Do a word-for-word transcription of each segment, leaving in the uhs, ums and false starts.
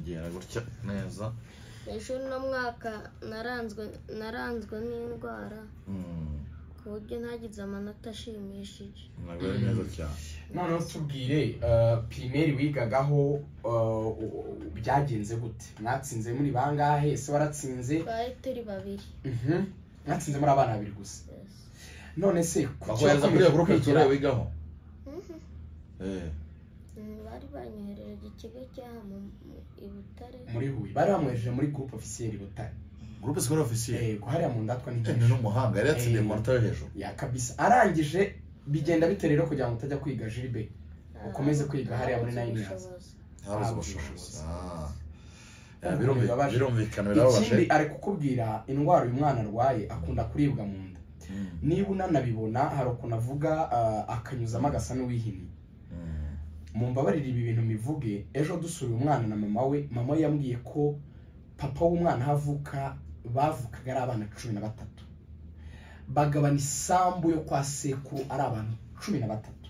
igera gutya neza ejo no mwaka naranzwe naranzwe n'indwara ku buryo ntagize amanota ashimishije ntabwo ari neza cyane none tubwire primaire wigagaho byagenze gute mwatsinze muri bangahe ese waratsinze twari turi babiri mhm mwatsinze muri abana babiri gusa none se bakohereza muri groupe ture wigaho eh bari banyohereje ikigo cya mu Ibutare muri Huye bari bamwejeje muri groupe officiel Ibutare groupe scolaire officiel eh guhariya mu ndatwa n'injye n'umuhanga yari yatsindiye mu manota yo hejuru ya kabisa arangije bigenda bite rero kugira ngo utajya kwiga Gilbert ukomeze kwiga hariya muri nine years habuze ubushobozi ah birumvikana birababaje ikindi ari kukubwira indwara uyu mwana arwaye akunda kuribwa mu nda niba unanabibona hari ukuntu avuga akanyuzamo agasa n'uwihini mumbabarira ibi bintu mivuge ejo dusuye umwana na mama we mama we yambwiye ko papa w'umwana havuka bavukaga ari abana cumi na batatu bagabana isambu yo kwa sekuru ari abantu cumi na batatu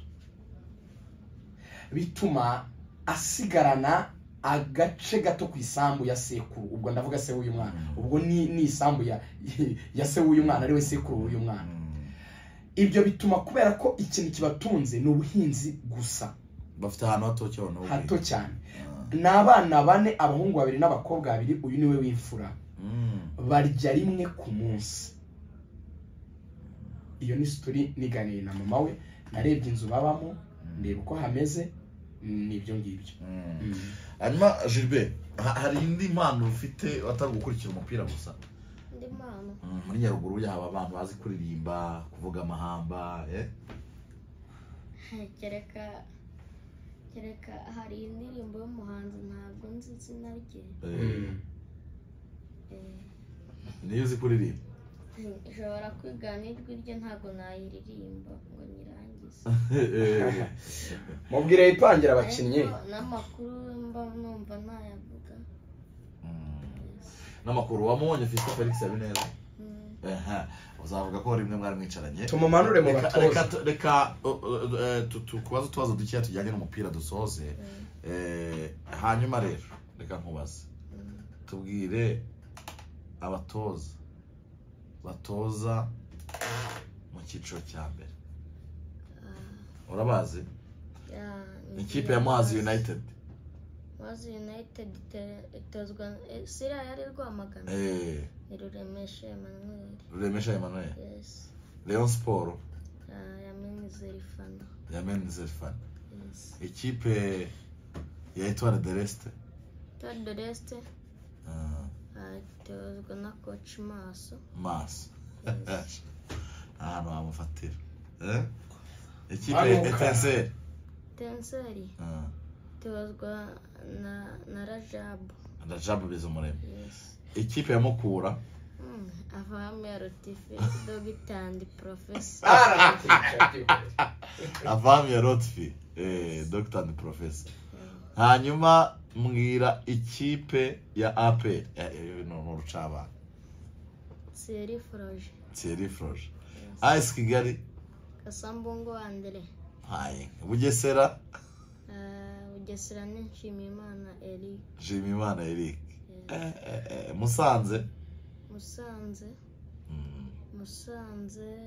bituma asigarana agace gato ku isambu ya sekuru ubwo ndavuga se w'uyu mwana ubwo ni ni isambu ya ya se w'uyu mwana ari we sekuru w'uyu mwana ibyo bituma kubera ko ikintu kibatunze ni ubuhinzi gusa bafite ahantu hato cyane hato cyane n'abana bane abahungu babiri n'abakobwa babiri uyu niwe w'imfura barya rimwe ku munsi iyo ni story niganiye na mama we narebye inzu babamo ndeba uko hameze nibyo ngibyo hanyuma Gilbert hari indi mpano ufite atari gukurikira umupira gusa indi mpano muri Nyaruguru yaba abantu bazi kuririmba kuvuga amahamba eh kereka kereka hari indirimbo y'umuhanzi ntabwo nzi izina rye eh niyo uzi kuririmba ishobora kwigana ijwi rye ntabwo nayiririmba ngo nirangize mubwire yipangira abakinnyi n'amakuru mba numva nayavuga n'amakuru wamubonye Fiston Felix Habineza eh uzavuga ko rimwe mwari mwicaranye tumumanure mu batoza reka tukubaza tubazo dukiya tujyanye n'umupira dusoze eh hanyuma rero reka nkubaze tubwire abatoza batoza mu cyiciro cya mbere urabazi ikipe ya Muhazi United Muhazi United itozwa sira yari Rwamagana eh Ruremesha Emmanuel Ruremesha Emmanuel yes Leon Sport ya Menizerifana ya Menizerifana yes ikipe ya Etoile de l'Est Etoile de l'Est ah itozwa na coach Maso Maso ahantu hamufatira eh ikipe Etincelle Etincelle ah itozwa na na Rajab Rajab Bizumuremyi yes ikipe ya Mukura avame Rotife Dogitandi Professor avame Rotife eh Dogitandi Professor hanyuma mbwira ikipe ya A P no no rucaba Thierry Froge Thierry Froge A S Kigali Kasambongo Andre hayi Bugesera Bugesera ni Nshimiyimana Eric Nshimiyimana Eric eh eh Musanze Musanze Musanze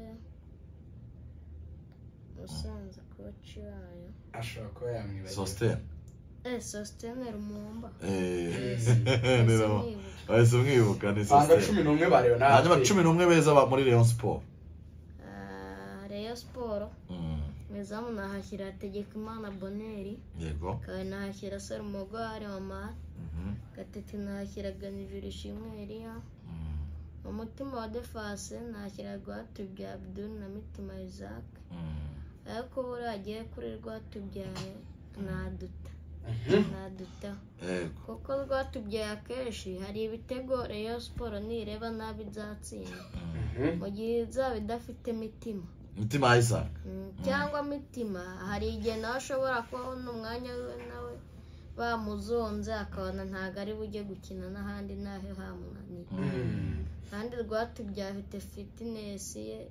Musanze coach wayo ashobora kuba yamwibagiwe Sosten eh Sosten Rumumba eh nero wese umwibuka ni Sosten anga cumi n'umwe ba Leonard hanyuma cumi n'umwe beza ba muri Rayon Sport ah Rayon Sport mezamu nahashyira Tegekimana Boneri yego kandi nahashyira Sarumogare mama gatete nahashyira Ganijuru Ishimwe Elia umutima wa defense nahashyira Rwatubyaye Abdul na Mitima Isaac ariko buragiye kuri Rwatubyaye naduta naduta kuko Rwatubyaye akenshi hari ibitego Rayon Sport nireba nabi nzatsinda mu gihe izaba idafite Mitima Mitima Isaac cyangwa Mitima hari igihe nawe ashobora kubona umwanya we nawe bamuzonze akabona ntago ari bujye gukina n'ahandi naho hamunaniye kandi Rwatubyaye afite fitness ye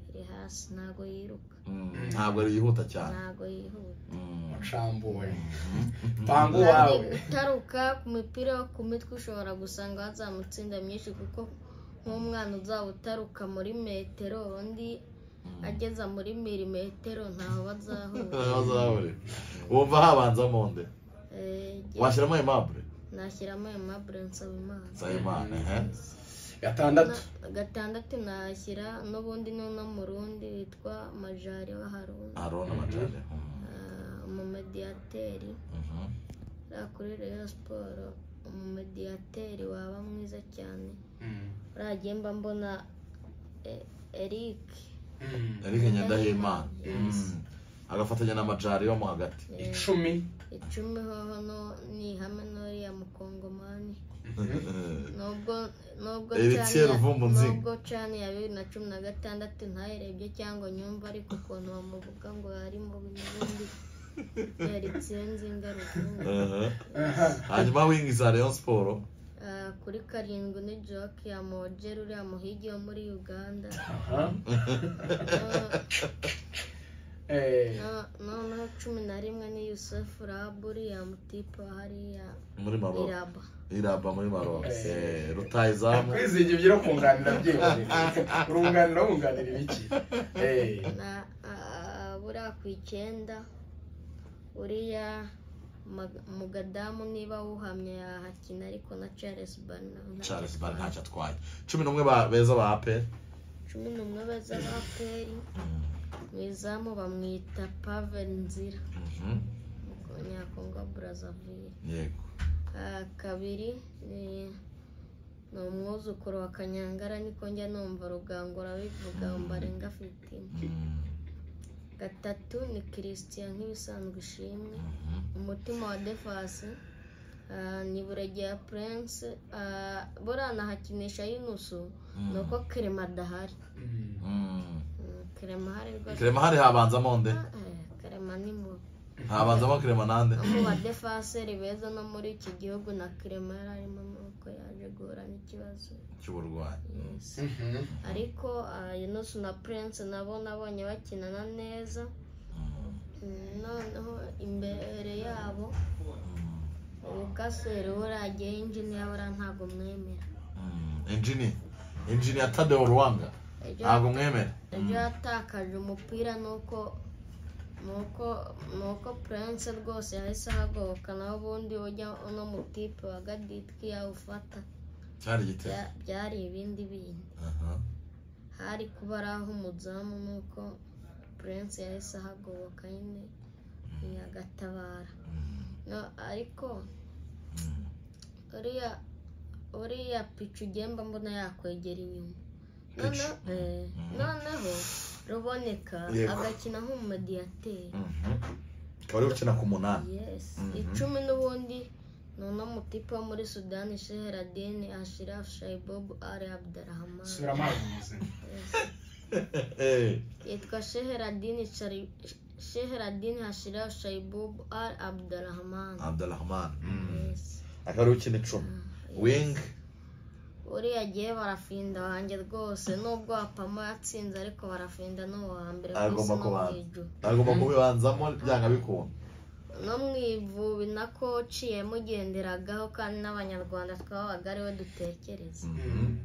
iri hasi ntago yiruka Mm, ntabwo ari yihuta cyane. ntago yihuta Mm. Mucambuwe Mhm. panga kandi uwawe gutaruka ku mipira yo ku mitwe ushobora gusanga hazamutsinda myinshi kuko nk'umwana uzaba utaruka muri metero undi ageza muri milimetero ntaho bazahura Bazahure. Wumva habanzamo nde? Eh, Washyiramo Aimable? nashyiramo Aimable Nsabimana Nsabimana, ehe. gatandatu Na- gatandatu nashyira n'ubundi no mu rundi witwa Majari wa Haruna Arona Majari. Ah, umumediyateri Mhm. uriya kuri Rayon Sport umumediyateri waba mwiza cyane Mm. uriya mba mbona eh, Eric Mm. Eric Nyandahimana. Yes. Mm. Agafatanya na Majari wo mo hagati. Eh, icumi icumi hoho no ni ihame n'uriya mukongomani nubwo nubwo Eritier Chan ya- Ruvumbuzinga. nubwo cani ya bibiri na cumi na gatandatu ntayirebye cyangwa nyumva ariko ukuntu bamuvuga ngo ari mu bindi Eritier Nzinga Ruvumbu Aha. Hanyuma wing za Rayon Sport. Ah, kuri karindwi ni Joke ya Mojeri uriya muhigi wo muri Uganda Aha. No- Eh, no- noneho cumi na rimwe ni Yusuf Rabu uriya mutipe wa hariya Muri Maroc. Iraba Iraba muri Maroc. Eh. Eh, rutayizamu. kwiziga ibyo kunganira byihorere urunganira wunganira ibiki Eh, na ah, buriya ku icyenda uriya Mag- Mugadamu niba wuhamye yahakina ariko na Charles Barna Charles Bar ntacyo atwaye. cumi n'umwe ba beza ba A P R. cumi n'umwe beza ba Peri mu izamu bamwita Pavel Nzira Mhm. Konyakongo Brazzaville. Yego. Ah, kabiri ni ni umwuzukuru wa Kanyangara niko njya numva Rugangura bivuga Mbarenga Fitina. Mm. Gatatu ni Christian nk'ibisanzwe ishimwe. Mhm. Umutima wa Defase ah, ni Buregeya Prince ah, buriya nahakinisha Yunusu ni uko Kerema adahari. mm. Mm. Mm, Kerema ahari rwose. Kirema hari habanzamo nde? Ah, eh, Kerema ni mu Habanzamo Kirema nande? no mu badefaseri beza no muri iki gihugu na Kerema yari arimo nuko yaje guhura n'ikibazo. Cy'uburwayi. Yes. Mhm. Ariko ah, Yunusu na Prince nabo nabonye bakinana neza. Mm. Mm, noneho imbere yabo ubukaseri buragiye injiniya buriya ntabwo mwemera. Mm. Engineer. Engineer Tadeo Rwanga. Ejo Ntabwo mwemera. ejo yatakaje umupira nuko nuko nuko Prince rwose yahise ahagoboka naho ubundi ujya uno mutipe wa Gaditwi yawufata Cyari igitego. Bya- byari ibindi bindi Aha. hari kuba ari aho umuzamu nuko Prince yahise ahagoboka nyine yagatabara. Mm. No, ariko Mm. uriya uriya picu ugemba mbona yakwegera inyuma Pichu. noneho eh, Mhm. noneho ruboneka Yego. agakina nk'umumediyateri. Mhm. Akaba ari gukina ku munani. Yes. Mhm. Icumi n'ubundi none mutipe wo muri Sudani Sheheradini Ashraf Shaibob Ali Abdurrahman. subiramo ayo mazina Yes. Eh. Yitwa Sheheradini Shari- Sheheradini Ashraf Shaibob Ali Abdurrahman. Abdulrahman. Mm. Yes. Akaba ari gukina icumi. Ah, Wing. uriya agiye barafinda wanjye rwose nubwo wapamo yatsinze ariko barafinda n'uwa mbere ku isi Agomba no mu kubanza. ijuru Agomba kubibanzamo byanga bikunda. no mu ivubi na koci yamugenderagaho kandi n'abanyarwanda twabaga ariwe dutekereza. Mhm.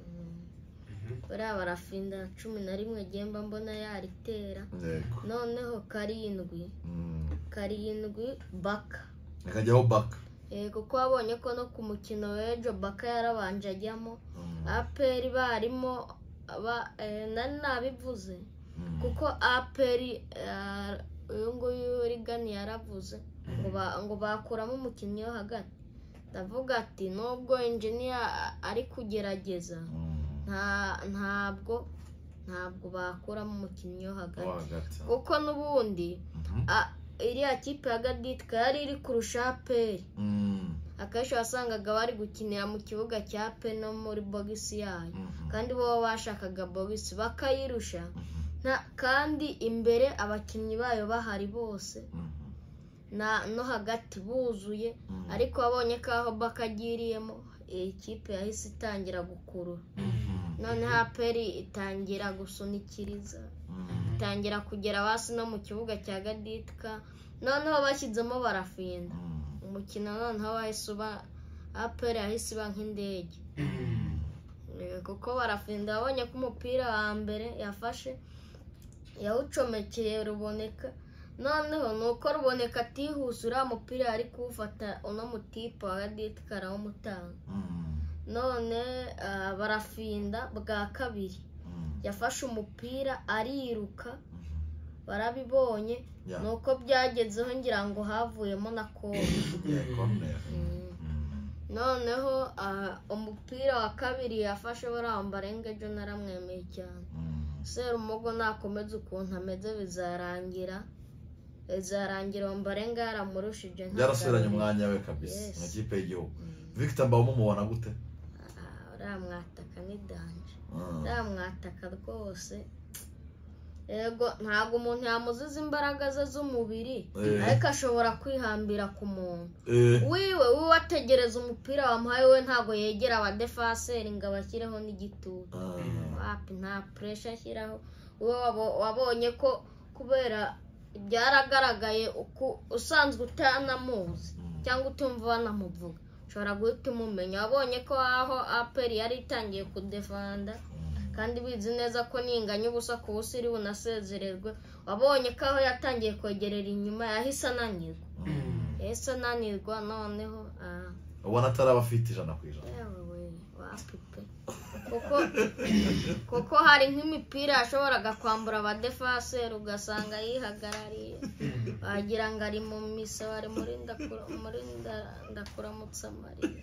buriya barafinda cumi na rimwe gemba mbona yaritera. Yego. Noneho karindwi Mm. karindwi Baka Akajyaho Baka. Eh, kuko wabonye ko no ku mukino w'ejo Baka yarabanje ajyamo. Mm. aperi barimo ba- eh, nari nabivuze Mm. kuko aperi eh, uyu nguyu Rigani yaravuze ngo ba- ngo bakuramo umukinnyi wo hagati. ndavuga ati nubwo engineer ari kugerageza Mm. nta ntabwo ntabwo bakuramo umukinnyi wo Wo hagati hagati. kuko n'ubundi Mhm. a- iriya kipe ya Gaditka yari iri kurusha aperi. Mm. akenshi wasangaga bari gukinira mu kibuga cya pe no muri bogisi yayo Mhm. kandi bo bashakaga bogisi bakayirusha Mhm. nta kandi imbere abakinnyi bayo bahari bose Mhm. na no hagati buzuye. Mhm. ariko wabonye ko aho bakagiriyemo iyi kipe yahise itangira gukurura. Mhm. noneho aperi itangira gusunikiriza itangira kugera hasi no mu kibuga cya Gaditka noneho bashyizemo barafinda umukino noneho wahise uba aperi yahise iba nk'indege kuko barafinda babonye ko umupira wa mbere yafashe yawucomekeye Ruboneka noneho nuko Ruboneka atihuse uriya mupira yari kuwufata uno mutipe wa Gaditka arawumutanga none barafinda bwa kabiri yafashe umupira ariruka barabibonye nuko byagezeho ngira ngo havuyemo na kone noneho umupira wa kabiri yafashe Ombolenga ejo naramwemeye cyane Serumogo nakomeza ukuntu ameze bizarangira bizarangira Ombolenga yaramurushije yarasubiranye umwanya we kabisa mu kipe y'igihugu Victor Mbawoma mubona gute uramwataka ni danje uramwataka rwose yego ntabwo umuntu yamuziza imbaraga ze z'umubiri ariko ashobora kwihambira ku muntu wiwe wiwe ategereza umupira wamuhaye we ntabwo yegera abadefaseri ngo abashyireho n'igitutu wapi nta pressure ashyiraho wabonye ko kubera byaragaragaye usanzwe utanamuzi cyangwa utumva banamuvuga ushobora guhita umumenya wabonye ko aho aperi yari itangiye kudefanda kandi bizi neza ko ninganya ubusa ku busa iri bunasezererwe wabonye ko aho yatangiye kwegerera inyuma yahise ananirwa yahise ananirwa noneho ubona ataraba afite ijana ku ijana wapipe kuko kuko hari nk'imipira yashoboraga kwambura abadefaseri ugasanga yihagarariye wagira ngo ari mu misa bari muri ndakuramutsa Mariya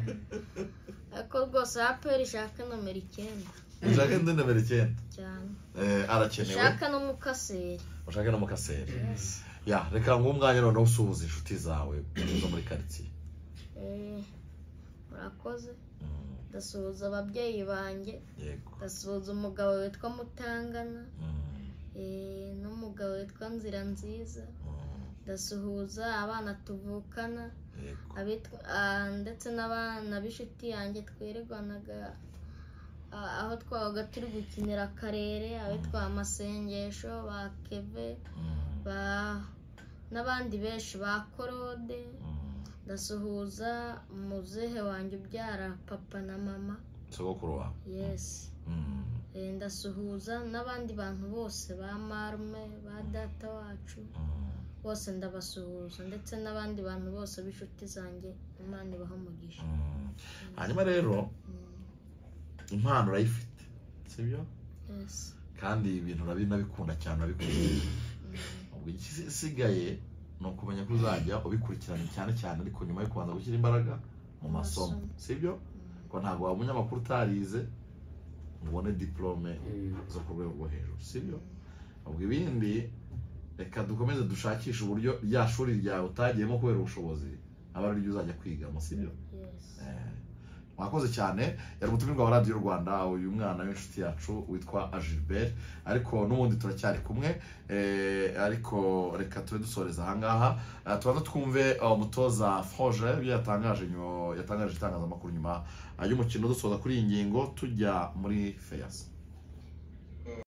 ariko rwose aperi ishaka nomero icyenda ushaka indi nomero icyenda cyane arakenewe ushaka n'umukaseri ushaka n'umukaseri ya reka ngumwanya noneho usuhuza inshuti zawe zo muri quartier urakoze ndasuhuza ababyeyi banjye ndasuhuza umugabo witwa Mutangana n'umugabo witwa Nzira Nziza ndasuhuza abana tuvukana ndetse n'abana b'inshuti yanjye twirirwanaga aho twabaga turi gukinira akarere abitwa Amasengesho ba Keve n'abandi benshi ba Korode ndasuhuza muzehe wanjye ubyara papa na mama sogokuru wawe yes ndasuhuza n'abandi bantu bose ba marume ba data wacu bose ndabasuhuza ndetse n'abandi bantu bose b'inshuti zanjye Imana ibaha umugisha hanyuma rero impano urayifite sibyo yes kandi ibintu urabinabikunda cyane urabikunda ubwo igisigaye ni ukumenya ko uzajya ubikurikirana cyane cyane ariko nyuma yo kubanza gushyira imbaraga mu masomo sibyo ko ntabwo waba umunyamakuru utarize ngo ubone diplome zo ku rwego rwo hejuru sibyo ubwo ibindi reka dukomeze dushakisha uburyo rya shuri ryawe utagiyemo kubera ubushobozi aba ari ryo uzajya kwigamo sibyo mwakoze cyane yari umutumirwa wa radiyo Rwanda uyu mwana w'inshuti yacu witwa Gilbert ariko n'ubundi turacyari kumwe ariko reka tube dusoreza ahangaha tubanza twumve umutoza Froge ibyo yatangaje yatangaje itangazamakuru nyuma y'umukino dusoza kuri iyi ngingo tujya muri Feyaz.